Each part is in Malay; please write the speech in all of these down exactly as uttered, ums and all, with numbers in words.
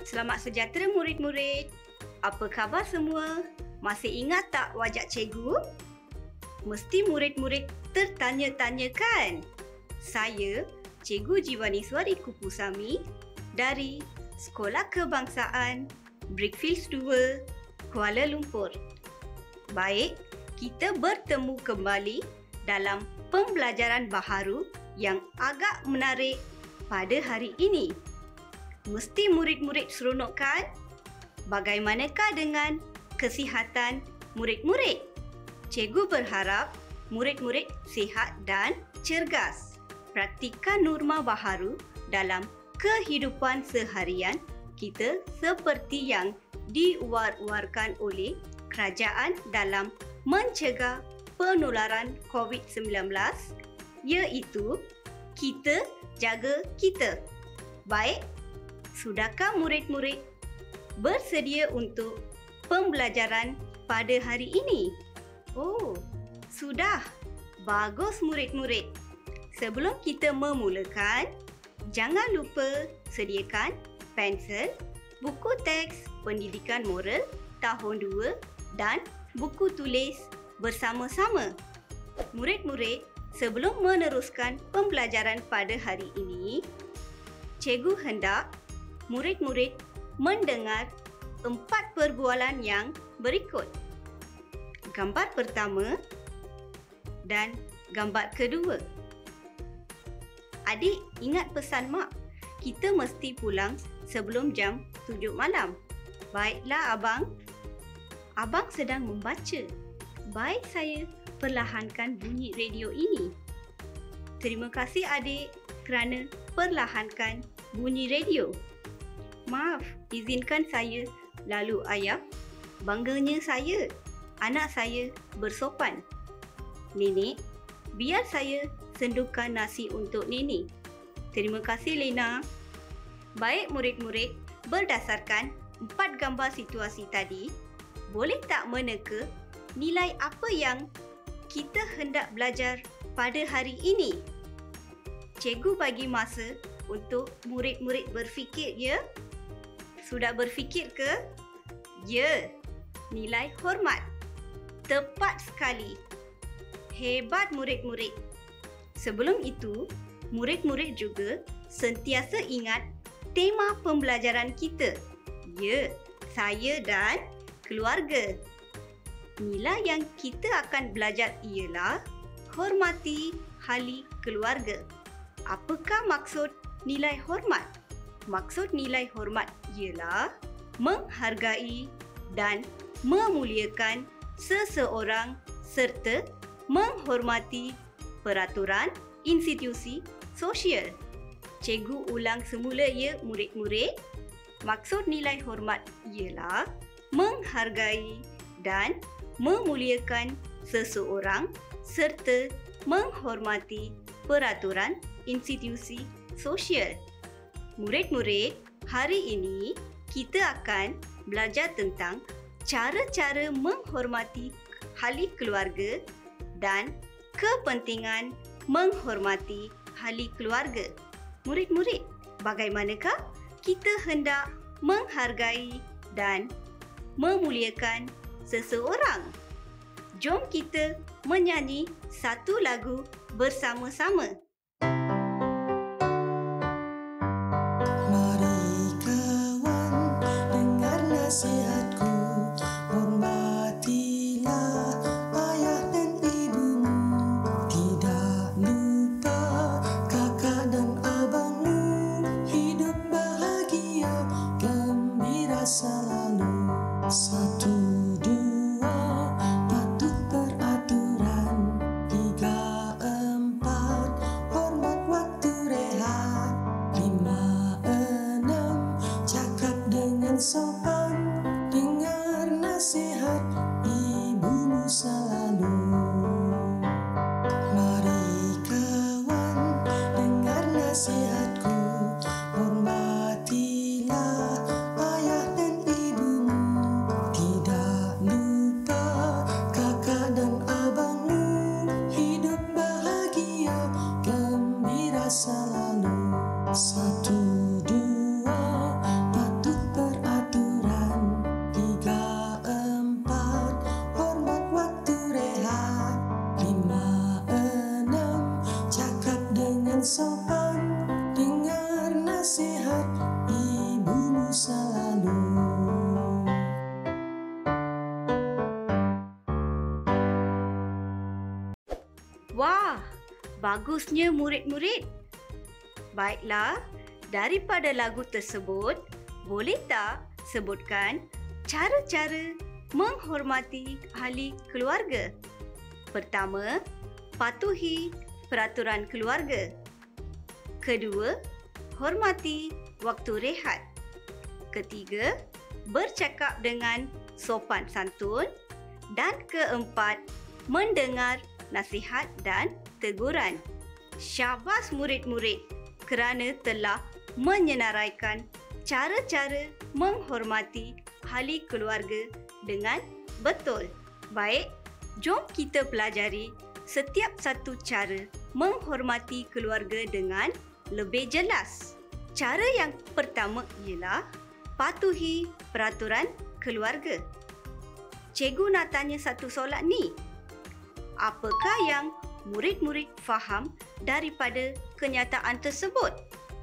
Selamat sejahtera murid-murid. Apa khabar semua? Masih ingat tak wajah cikgu? Mesti murid-murid tertanya-tanya kan? Saya, Cikgu Jiwaniswari Kupusami dari Sekolah Kebangsaan Brickfields dua, Kuala Lumpur. Baik, kita bertemu kembali dalam pembelajaran baharu yang agak menarik pada hari ini. Mesti murid-murid seronok kan? Bagaimanakah dengan kesihatan murid-murid? Cikgu berharap murid-murid sihat dan cergas. Praktikan norma baharu dalam kehidupan seharian kita seperti yang diwar-warkan oleh kerajaan dalam mencegah penularan covid sembilan belas, iaitu kita jaga kita. Baik, sudahkah murid-murid bersedia untuk pembelajaran pada hari ini? Oh, sudah. Bagus murid-murid. Sebelum kita memulakan, jangan lupa sediakan pensel, buku teks pendidikan moral tahun dua dan buku tulis bersama-sama. Murid-murid, sebelum meneruskan pembelajaran pada hari ini, cikgu hendak murid-murid mendengar empat perbualan yang berikut. Gambar pertama dan gambar kedua. Adik, ingat pesan mak. Kita mesti pulang sebelum jam tujuh malam. Baiklah abang. Abang sedang membaca. Baik, saya perlahankan bunyi radio ini. Terima kasih adik kerana perlahankan bunyi radio. Maaf, izinkan saya lalu ayah. Bangganya saya, anak saya bersopan. Nenek, biar saya sendukan nasi untuk nenek. Terima kasih Lena. Baik murid-murid, berdasarkan empat gambar situasi tadi, boleh tak meneka nilai apa yang kita hendak belajar pada hari ini? Cikgu bagi masa untuk murid-murid berfikir, ya? Sudah berfikir ke? Ya, nilai hormat. Tepat sekali. Hebat murid-murid. Sebelum itu, murid-murid juga sentiasa ingat tema pembelajaran kita. Ya, saya dan keluarga. Nilai yang kita akan belajar ialah hormati ahli keluarga. Apakah maksud nilai hormat? Maksud nilai hormat ialah menghargai dan memuliakan seseorang serta menghormati peraturan institusi sosial. Cikgu ulang semula ya murid-murid. Maksud nilai hormat ialah menghargai dan memuliakan seseorang serta menghormati peraturan institusi sosial. Murid-murid, hari ini kita akan belajar tentang cara-cara menghormati ahli keluarga dan kepentingan menghormati ahli keluarga. Murid-murid, bagaimanakah kita hendak menghargai dan memuliakan seseorang? Jom kita menyanyi satu lagu bersama-sama. Mari kawan, dengar nasihatku, hormatilah ayah dan ibumu, tidak lupa kakak dan abangmu, hidup bahagia, gembira selalu. Satu, dua, patuh peraturan. Tiga, empat, hormat waktu rehat. Lima, enam, cakap dengan sopan, dengar nasihat ibumu selalu. Mari kawan, dengar nasihatku, hormatilah ayah dan ibumu, tidak lupa kakak dan abangmu, hidup bahagia, gembira selalu. Satu, dua, patuh dengan sopan, dengar nasihat ibumu selalu. Wah, bagusnya murid-murid. Baiklah, daripada lagu tersebut, boleh tak sebutkan cara-cara menghormati ahli keluarga? Pertama, patuhi peraturan keluarga. Kedua, hormati waktu rehat. Ketiga, bercakap dengan sopan santun. Dan keempat, mendengar nasihat dan teguran. Syabas murid-murid kerana telah menyenaraikan cara-cara menghormati ahli keluarga dengan betul. Baik, jom kita pelajari setiap satu cara menghormati keluarga dengan lebih jelas. Cara yang pertama ialah patuhi peraturan keluarga. Cikgu nak tanya satu soalan ni. Apakah yang murid-murid faham daripada kenyataan tersebut?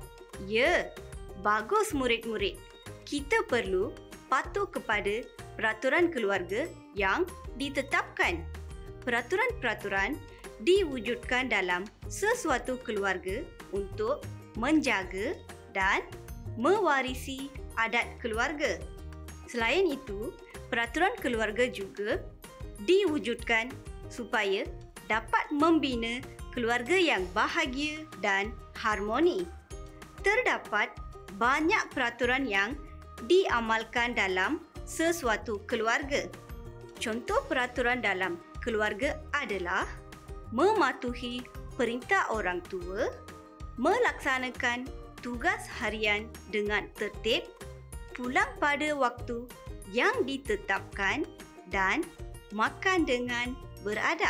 Ya, bagus murid-murid. Kita perlu patuh kepada peraturan keluarga yang ditetapkan. Peraturan-peraturan diwujudkan dalam sesuatu keluarga untuk menjaga dan mewarisi adat keluarga. Selain itu, peraturan keluarga juga diwujudkan supaya dapat membina keluarga yang bahagia dan harmoni. Terdapat banyak peraturan yang diamalkan dalam sesuatu keluarga. Contoh peraturan dalam keluarga adalah mematuhi perintah orang tua, melaksanakan tugas harian dengan tertib, pulang pada waktu yang ditetapkan dan makan dengan beradab.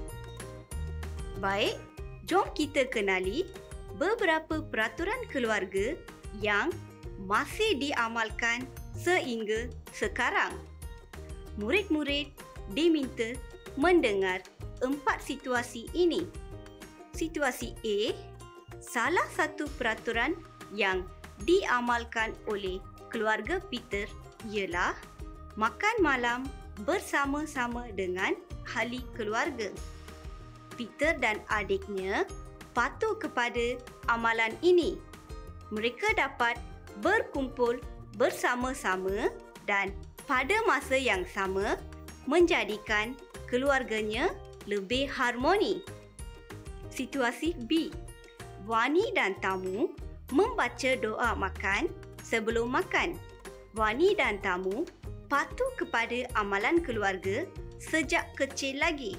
Baik, jom kita kenali beberapa peraturan keluarga yang masih diamalkan sehingga sekarang. Murid-murid diminta mendengar empat situasi ini. Situasi A, salah satu peraturan yang diamalkan oleh keluarga Peter ialah makan malam bersama-sama dengan ahli keluarga. Peter dan adiknya patuh kepada amalan ini. Mereka dapat berkumpul bersama-sama dan pada masa yang sama menjadikan keluarganya lebih harmoni. Situasi B, wani dan tamu membaca doa makan sebelum makan. Wani dan tamu patuh kepada amalan keluarga sejak kecil lagi.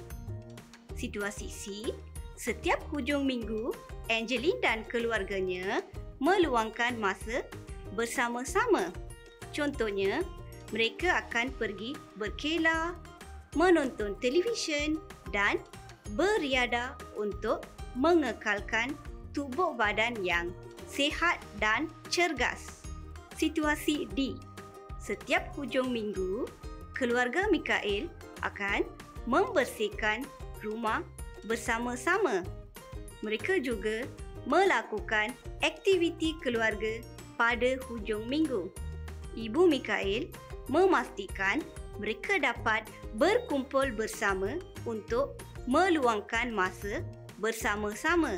Situasi C, setiap hujung minggu, Angeline dan keluarganya meluangkan masa bersama-sama. Contohnya, mereka akan pergi berkelah, menonton televisyen dan beriadah untuk mengekalkan tubuh badan yang sihat dan cergas. Situasi D, setiap hujung minggu, keluarga Mikael akan membersihkan rumah bersama-sama. Mereka juga melakukan aktiviti keluarga pada hujung minggu. Ibu Mikael memastikan mereka dapat berkumpul bersama untuk meluangkan masa bersama-sama.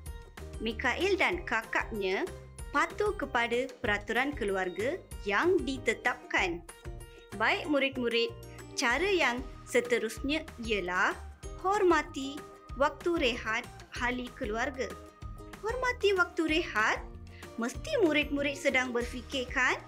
Mikael dan kakaknya patuh kepada peraturan keluarga yang ditetapkan. Baik murid-murid, cara yang seterusnya ialah hormati waktu rehat ahli keluarga. Hormati waktu rehat? Mesti murid-murid sedang berfikirkan,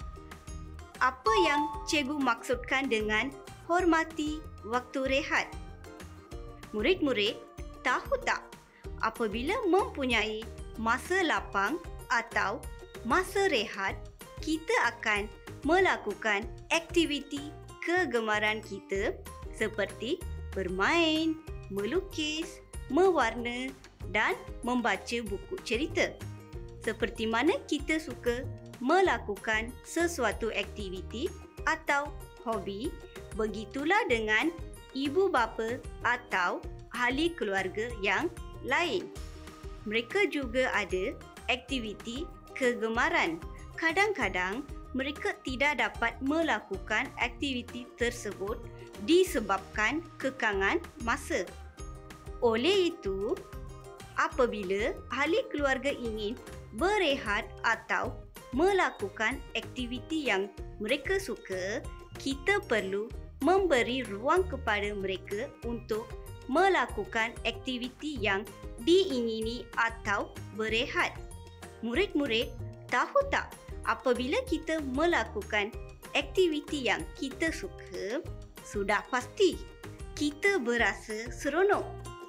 apa yang cikgu maksudkan dengan hormati waktu rehat? Murid-murid, tahu tak apabila mempunyai masa lapang atau masa rehat, kita akan melakukan aktiviti kegemaran kita seperti bermain, melukis, mewarna dan membaca buku cerita. Seperti mana kita suka melakukan sesuatu aktiviti atau hobi, begitulah dengan ibu bapa atau ahli keluarga yang lain. mereka juga ada aktiviti kegemaran. Kadang-kadang mereka tidak dapat melakukan aktiviti tersebut disebabkan kekangan masa. Oleh itu, apabila ahli keluarga ingin berehat atau melakukan aktiviti yang mereka suka, kita perlu memberi ruang kepada mereka untuk melakukan aktiviti yang diingini atau berehat. Murid-murid, tahu tak, apabila kita melakukan aktiviti yang kita suka, sudah pasti kita berasa seronok.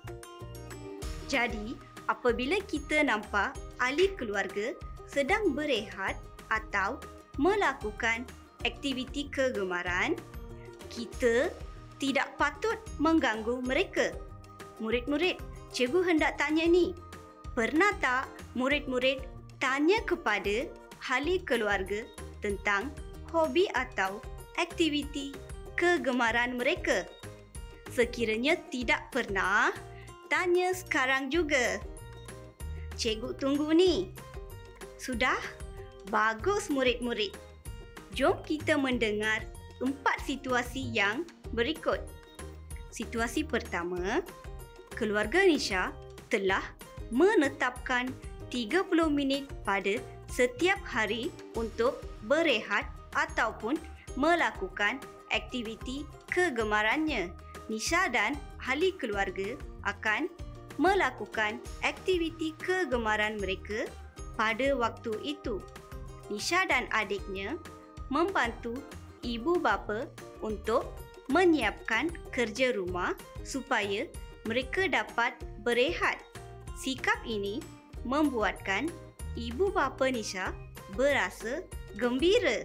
Jadi, apabila kita nampak ahli keluarga sedang berehat atau melakukan aktiviti kegemaran, kita tidak patut mengganggu mereka. Murid-murid, cikgu hendak tanya ni, pernah tak murid-murid tanya kepada ahli keluarga tentang hobi atau aktiviti kegemaran mereka? Sekiranya tidak pernah, tanya sekarang juga. Cikgu tunggu ni. Sudah? Bagus murid-murid. Jom kita mendengar empat situasi yang berikut. Situasi pertama, keluarga Nisha telah menetapkan tiga puluh minit pada setiap hari untuk berehat ataupun melakukan aktiviti kegemarannya. Nisha dan ahli keluarga akan melakukan aktiviti kegemaran mereka pada waktu itu. Nisha dan adiknya membantu ibu bapa untuk menyiapkan kerja rumah supaya mereka dapat berehat. Sikap ini membuatkan ibu bapa Nisha berasa gembira.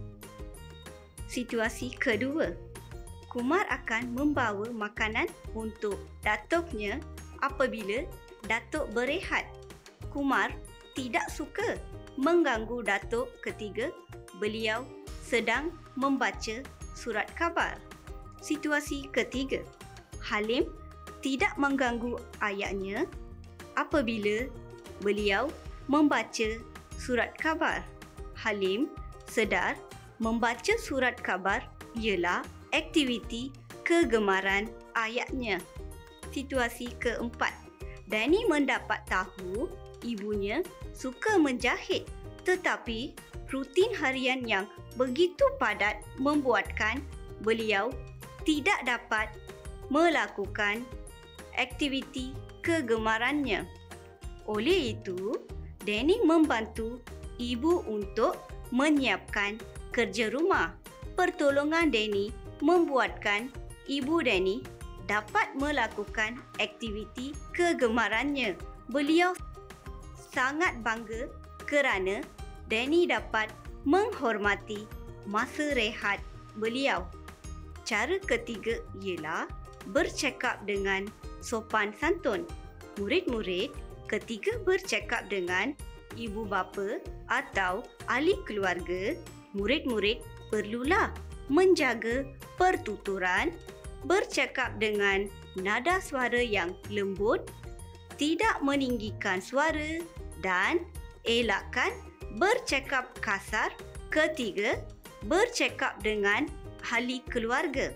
Situasi kedua, Kumar akan membawa makanan untuk datuknya apabila datuk berehat. Kumar tidak suka mengganggu datuk ketika beliau sedang membaca surat khabar. Situasi ketiga, Halim tidak mengganggu ayahnya apabila beliau membaca surat khabar. Halim sedar membaca surat khabar ialah aktiviti kegemaran ayahnya. Situasi keempat, Danny mendapat tahu ibunya suka menjahit, tetapi rutin harian yang begitu padat membuatkan beliau tidak dapat melakukan aktiviti kegemarannya. Oleh itu, Danny membantu ibu untuk menyiapkan kerja rumah. Pertolongan Danny membuatkan ibu Danny dapat melakukan aktiviti kegemarannya. Beliau sangat bangga kerana Danny dapat menghormati masa rehat beliau. Cara ketiga ialah bercakap dengan sopan santun. Murid-murid, ketika bercakap dengan ibu bapa atau ahli keluarga, murid-murid perlulah menjaga pertuturan, bercakap dengan nada suara yang lembut, tidak meninggikan suara dan elakkan bercakap kasar. Ketiga, bercakap dengan ahli keluarga.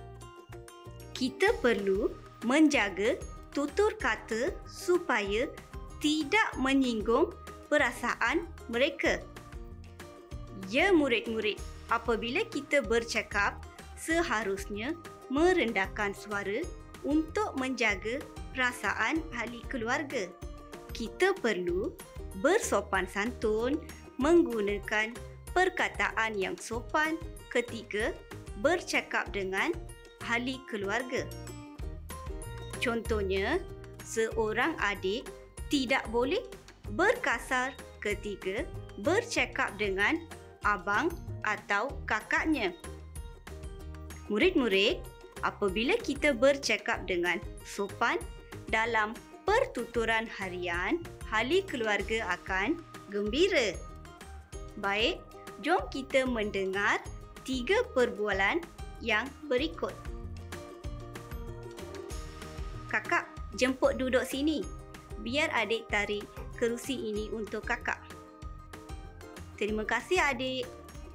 Kita perlu menjaga tutur kata supaya tidak menyinggung perasaan mereka. Ya murid-murid, apabila kita bercakap, seharusnya merendahkan suara untuk menjaga perasaan ahli keluarga. Kita perlu bersopan santun, menggunakan perkataan yang sopan ketika bercakap dengan ahli keluarga. Contohnya, seorang adik tidak boleh berkasar ketika bercakap dengan abang atau kakaknya. Murid-murid, apabila kita bercakap dengan sopan dalam pertuturan harian, ahli keluarga akan gembira. Baik, jom kita mendengar tiga perbualan yang berikut. Kakak, jemput duduk sini. biar adik tarik kerusi ini untuk kakak. Terima kasih adik.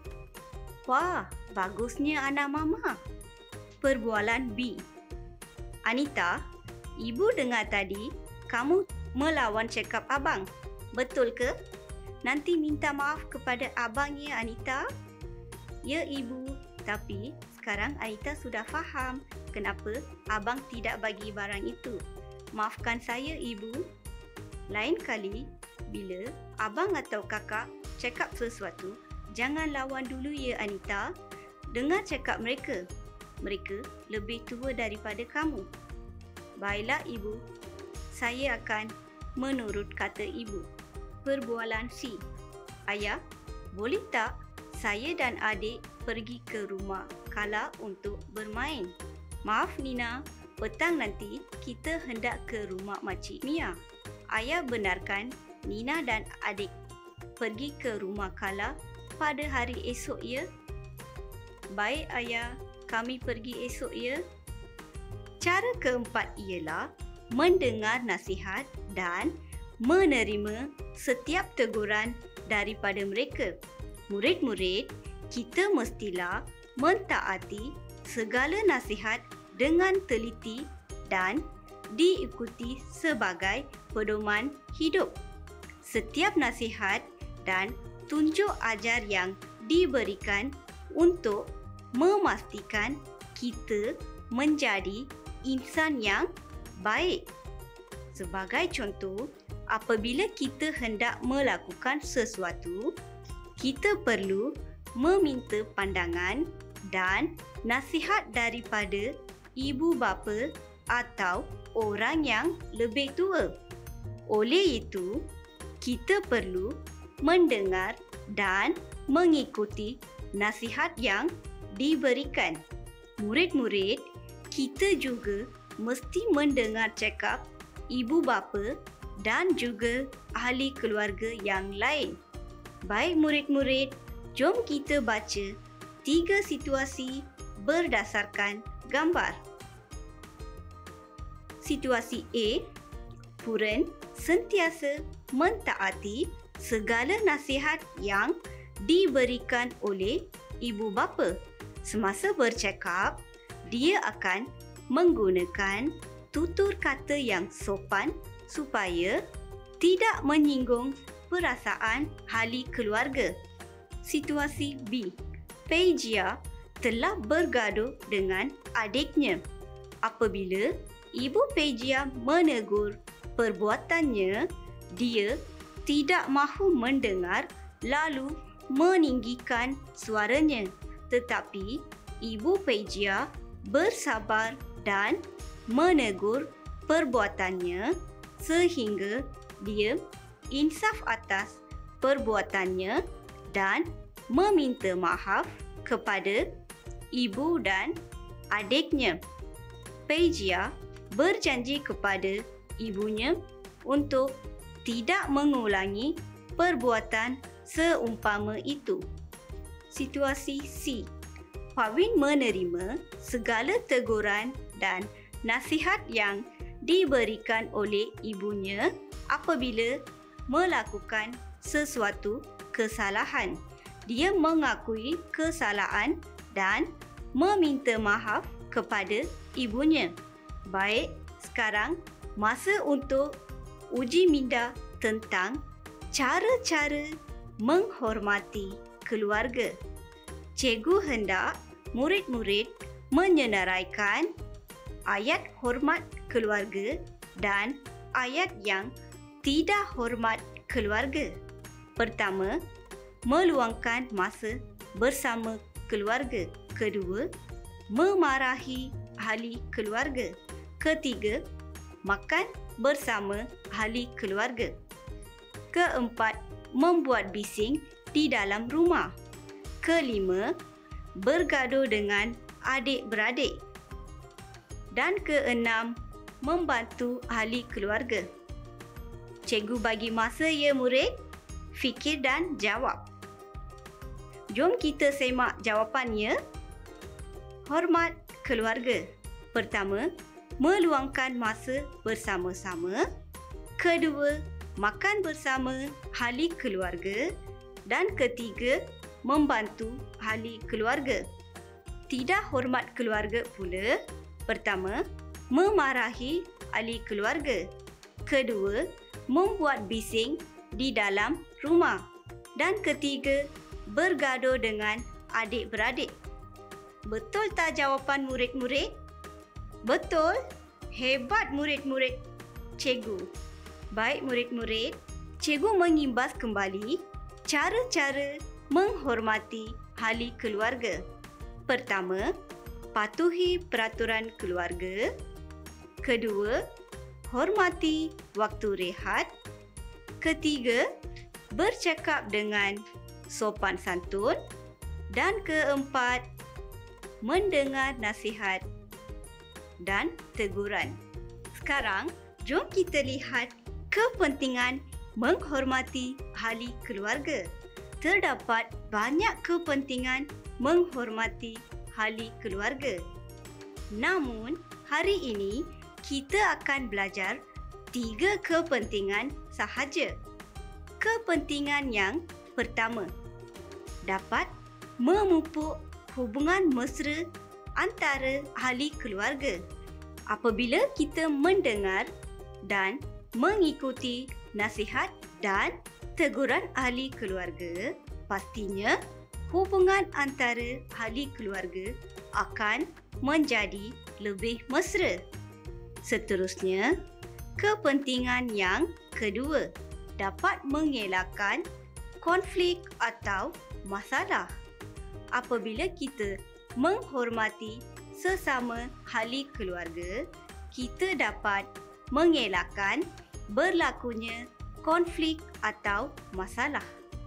Wah, bagusnya anak mama. Perbualan B. Anita, ibu dengar tadi kamu melawan cakap abang. Betul ke? Nanti minta maaf kepada abang ya Anita. Ya ibu, tapi sekarang Anita sudah faham kenapa abang tidak bagi barang itu. Maafkan saya ibu. Lain kali bila abang atau kakak cakap sesuatu, jangan lawan dulu ya Anita. Dengar cakap mereka. Mereka lebih tua daripada kamu. Baiklah ibu, saya akan menurut kata ibu. Perbualan C. Ayah, boleh tak saya dan adik pergi ke rumah Kala untuk bermain? Maaf Nina, petang nanti kita hendak ke rumah Makcik Mia. Ayah benarkan Nina dan adik pergi ke rumah Kala pada hari esok ya? Baik ayah, kami pergi esok ya. Cara keempat ialah mendengar nasihat dan menerima setiap teguran daripada mereka. Murid-murid, kita mestilah mentaati segala nasihat dengan teliti dan diikuti sebagai pedoman hidup. Setiap nasihat dan tunjuk ajar yang diberikan untuk memastikan kita menjadi insan yang baik. Sebagai contoh, apabila kita hendak melakukan sesuatu, kita perlu meminta pandangan dan nasihat daripada ibu bapa atau orang yang lebih tua. Oleh itu, kita perlu mendengar dan mengikuti nasihat yang diberikan. Murid-murid, kita juga mesti mendengar cakap ibu bapa dan juga ahli keluarga yang lain. Baik murid-murid, jom kita baca tiga situasi berdasarkan gambar. Situasi A, Puran sentiasa mentaati segala nasihat yang diberikan oleh ibu bapa. Semasa bercakap, dia akan menggunakan tutur kata yang sopan supaya tidak menyinggung perasaan ahli keluarga. Situasi B, Peijia telah bergaduh dengan adiknya. Apabila ibu Peijia menegur perbuatannya, dia tidak mahu mendengar lalu meninggikan suaranya. Tetapi ibu Peijia bersabar dan menegur perbuatannya sehingga dia insaf atas perbuatannya dan meminta maaf kepada ibu dan adiknya. Peijia berjanji kepada ibunya untuk tidak mengulangi perbuatan seumpama itu. Situasi C, Pawin menerima segala teguran dan nasihat yang diberikan oleh ibunya apabila melakukan sesuatu kesalahan. Dia mengakui kesalahan dan meminta maaf kepada ibunya. Baik, sekarang masa untuk uji minda tentang cara-cara menghormati keluarga. Cikgu hendak murid-murid menyenaraikan ayat hormat keluarga dan ayat yang tidak hormat keluarga. Pertama, meluangkan masa bersama keluarga. Kedua, memarahi ahli keluarga. Ketiga, makan bersama ahli keluarga. Keempat, membuat bising di dalam rumah. Kelima, bergaduh dengan adik-beradik. Dan keenam, membantu ahli keluarga. Cikgu bagi masa ya murid, fikir dan jawab. Jom kita semak jawapannya. Hormat keluarga. Pertama, meluangkan masa bersama-sama. Kedua, makan bersama ahli keluarga. Dan ketiga, membantu ahli keluarga. Tidak hormat keluarga pula. Pertama, memarahi ahli keluarga. Kedua, membuat bising di dalam rumah. Dan ketiga, bergaduh dengan adik-beradik. Betul tak jawapan murid-murid? Betul? Hebat murid-murid cikgu. Baik murid-murid, cikgu mengimbas kembali cara-cara menghormati ahli keluarga. Pertama, patuhi peraturan keluarga. Kedua, hormati waktu rehat. Ketiga, bercakap dengan sopan santun. Dan keempat, mendengar nasihat dan teguran. Sekarang, jom kita lihat kepentingan menghormati ahli keluarga. Terdapat banyak kepentingan menghormati ahli keluarga. Namun, hari ini kita akan belajar tiga kepentingan sahaja. Kepentingan yang pertama, dapat memupuk hubungan mesra antara ahli keluarga. Apabila kita mendengar dan mengikuti nasihat dan teguran ahli keluarga, pastinya hubungan antara ahli keluarga akan menjadi lebih mesra. Seterusnya, kepentingan yang kedua, dapat mengelakkan konflik atau masalah. Apabila kita menghormati sesama ahli keluarga, kita dapat mengelakkan berlakunya konflik atau masalah.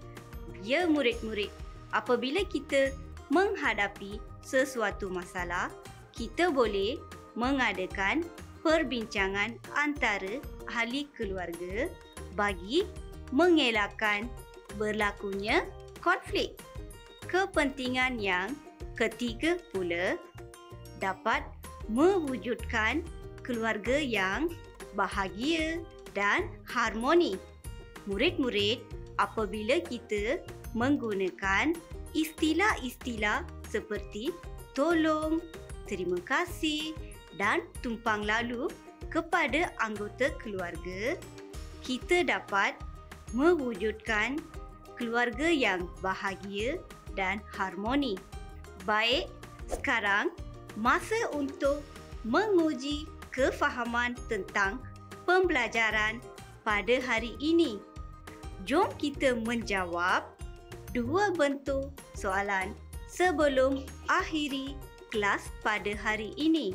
Ya murid-murid, apabila kita menghadapi sesuatu masalah, kita boleh mengadakan perbincangan antara ahli keluarga bagi mengelakkan berlakunya konflik. Kepentingan yang ketiga pula, dapat mewujudkan keluarga yang bahagia dan harmoni. Murid-murid, apabila kita menggunakan istilah-istilah seperti tolong, terima kasih dan tumpang lalu kepada anggota keluarga, kita dapat mewujudkan keluarga yang bahagia dan harmoni. Baik, sekarang masa untuk menguji kefahaman tentang pembelajaran pada hari ini. Jom kita menjawab dua bentuk soalan sebelum akhiri kelas pada hari ini.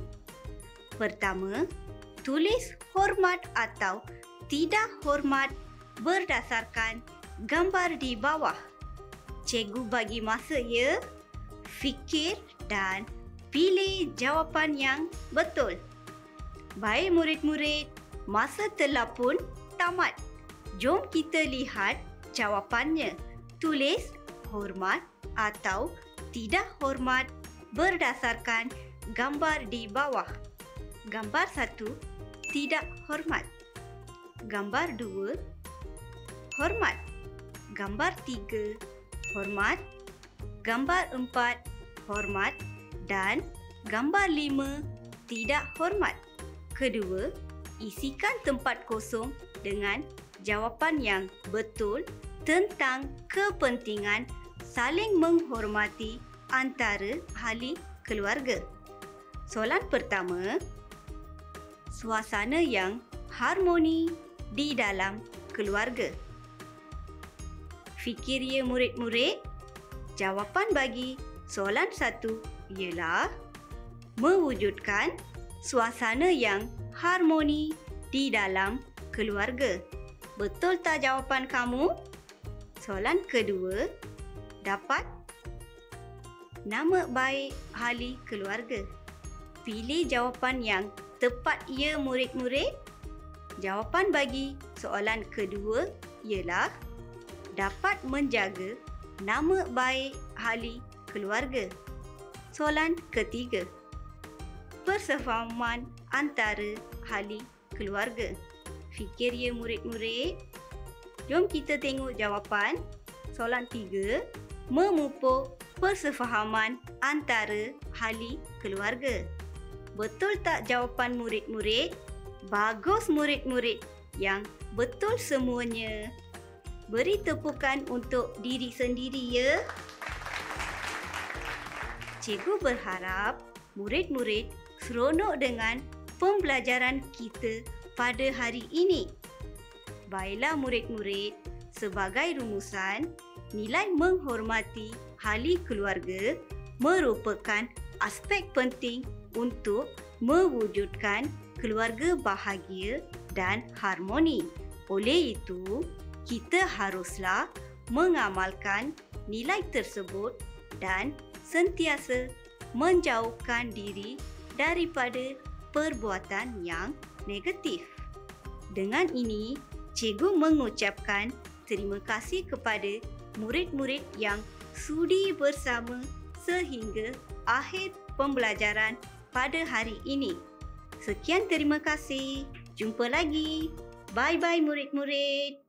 Pertama, tulis hormat atau tidak hormat berdasarkan gambar di bawah. Cikgu bagi masa ya. Fikir dan pilih jawapan yang betul. Baik murid-murid, masa telah pun tamat. Jom kita lihat jawapannya. Tulis hormat atau tidak hormat berdasarkan gambar di bawah. Gambar satu, tidak hormat. Gambar dua, hormat. Gambar tiga, hormat. Gambar empat, hormat. Dan gambar lima, tidak hormat. Kedua, isikan tempat kosong dengan jawapan yang betul tentang kepentingan saling menghormati antara ahli keluarga. Soalan pertama, suasana yang harmoni di dalam keluarga. Fikir ya murid-murid. Jawapan bagi soalan satu ialah mewujudkan suasana yang harmoni di dalam keluarga. Betul tak jawapan kamu? Soalan kedua, dapat nama baik ahli keluarga. Pilih jawapan yang tepat ya murid-murid. Jawapan bagi soalan kedua ialah dapat menjaga nama baik ahli keluarga. Soalan ketiga, persefahaman antara ahli keluarga. Fikir ya murid-murid. Jom kita tengok jawapan. Soalan tiga, memupuk persefahaman antara ahli keluarga. Betul tak jawapan murid-murid? Bagus murid-murid yang betul semuanya. Beri tepukan untuk diri sendiri ya. Cikgu berharap murid-murid seronok dengan pembelajaran kita pada hari ini. Baiklah murid-murid, sebagai rumusan, nilai menghormati ahli keluarga merupakan aspek penting untuk mewujudkan keluarga bahagia dan harmoni. Oleh itu, kita haruslah mengamalkan nilai tersebut dan sentiasa menjauhkan diri daripada perbuatan yang negatif. Dengan ini, cikgu mengucapkan terima kasih kepada murid-murid yang sudi bersama sehingga akhir pembelajaran pada hari ini. Sekian, terima kasih. Jumpa lagi. Bye-bye murid-murid.